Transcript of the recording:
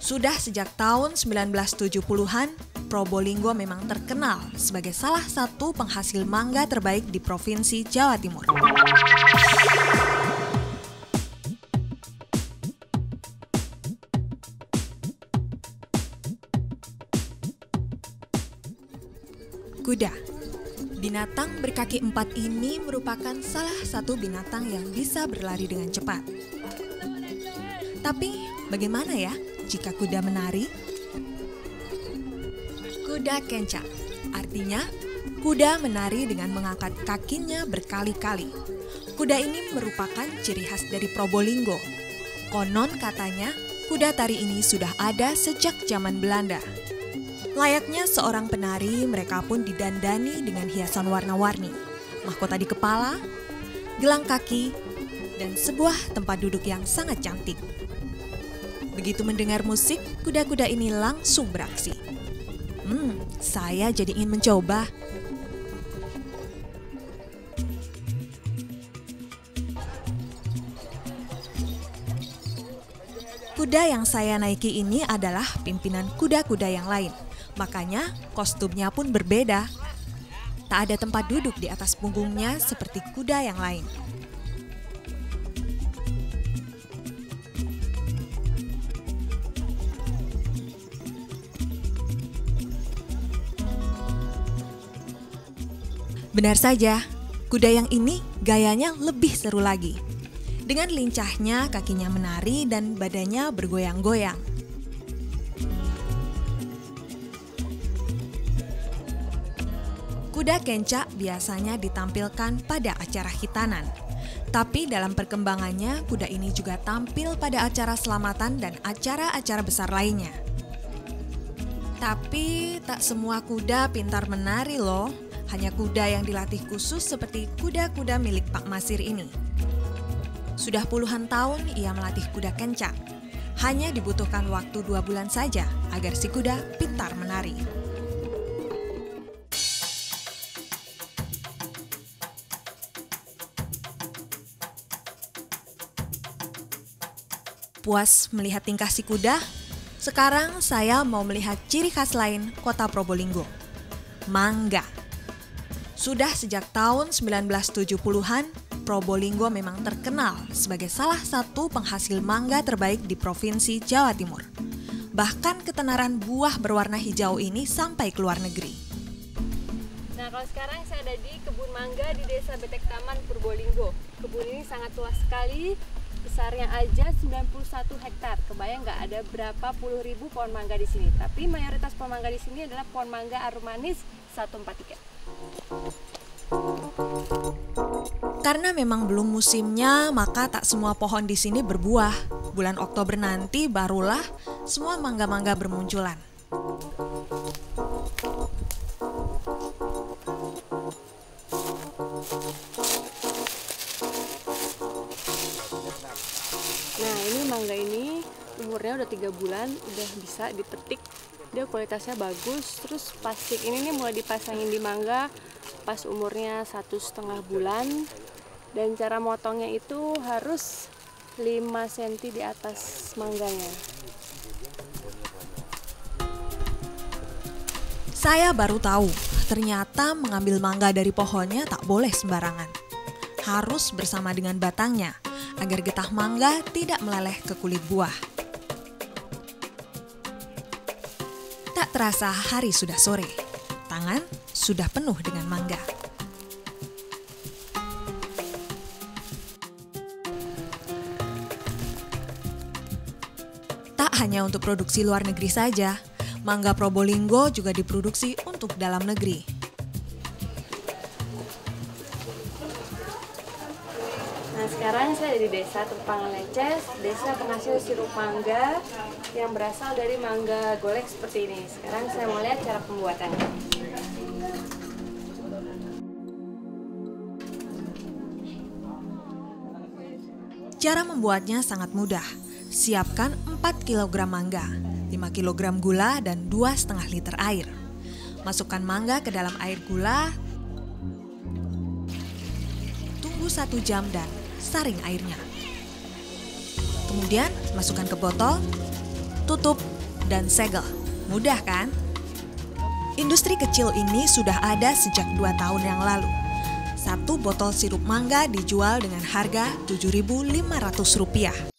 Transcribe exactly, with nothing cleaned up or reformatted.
Sudah sejak tahun sembilan belas tujuh puluhan, Probolinggo memang terkenal sebagai salah satu penghasil mangga terbaik di Provinsi Jawa Timur. Kuda. Binatang berkaki empat ini merupakan salah satu binatang yang bisa berlari dengan cepat. Tapi bagaimana ya jika kuda menari? Kuda kencak, artinya kuda menari dengan mengangkat kakinya berkali-kali. Kuda ini merupakan ciri khas dari Probolinggo. Konon katanya, kuda tari ini sudah ada sejak zaman Belanda. Layaknya seorang penari, mereka pun didandani dengan hiasan warna-warni, mahkota di kepala, gelang kaki, dan sebuah tempat duduk yang sangat cantik. Begitu mendengar musik, kuda-kuda ini langsung beraksi. Hmm, saya jadi ingin mencoba. Kuda yang saya naiki ini adalah pimpinan kuda-kuda yang lain. Makanya kostumnya pun berbeda. Tak ada tempat duduk di atas punggungnya seperti kuda yang lain. Benar saja, kuda yang ini gayanya lebih seru lagi. Dengan lincahnya kakinya menari dan badannya bergoyang-goyang. Kuda kencak biasanya ditampilkan pada acara khitanan. Tapi dalam perkembangannya, kuda ini juga tampil pada acara selamatan dan acara-acara besar lainnya. Tapi tak semua kuda pintar menari loh. Hanya kuda yang dilatih khusus seperti kuda-kuda milik Pak Masir ini. Sudah puluhan tahun ia melatih kuda kencak. Hanya dibutuhkan waktu dua bulan saja agar si kuda pintar menari. Puas melihat tingkah si kuda? Sekarang saya mau melihat ciri khas lain kota Probolinggo. Mangga. Sudah sejak tahun sembilan belas tujuh puluhan, Probolinggo memang terkenal sebagai salah satu penghasil mangga terbaik di Provinsi Jawa Timur. Bahkan ketenaran buah berwarna hijau ini sampai ke luar negeri. Nah, kalau sekarang saya ada di kebun mangga di Desa Betek Taman, Probolinggo. Kebun ini sangat luas sekali, besarnya aja sembilan puluh satu hektar. Kebayang nggak ada berapa puluh ribu pohon mangga di sini. Tapi mayoritas pohon mangga di sini adalah pohon mangga arum manis satu empat tiga. Karena memang belum musimnya, maka tak semua pohon di sini berbuah. Bulan Oktober nanti barulah semua mangga-mangga bermunculan. Nah, ini mangga ini umurnya udah tiga bulan, udah bisa dipetik. Dia kualitasnya bagus. Terus plastik ini nih mulai dipasangin di mangga pas umurnya satu setengah bulan. Dan cara motongnya itu harus lima sentimeter di atas mangganya. Saya baru tahu, ternyata mengambil mangga dari pohonnya tak boleh sembarangan. Harus bersama dengan batangnya, agar getah mangga tidak meleleh ke kulit buah. Tak terasa hari sudah sore, tangan sudah penuh dengan mangga. Tak hanya untuk produksi luar negeri saja, mangga Probolinggo juga diproduksi untuk dalam negeri. Nah, sekarang saya ada di Desa Tempangan Leces, desa penghasil sirup mangga yang berasal dari mangga golek seperti ini. Sekarang saya mau lihat cara pembuatannya. Cara membuatnya sangat mudah. Siapkan empat kilogram mangga, lima kilogram gula, dan dua setengah liter air. Masukkan mangga ke dalam air gula, tunggu satu jam dan saring airnya. Kemudian masukkan ke botol, tutup, dan segel. Mudah kan? Industri kecil ini sudah ada sejak dua tahun yang lalu. Satu botol sirup mangga dijual dengan harga tujuh ribu lima ratus rupiah.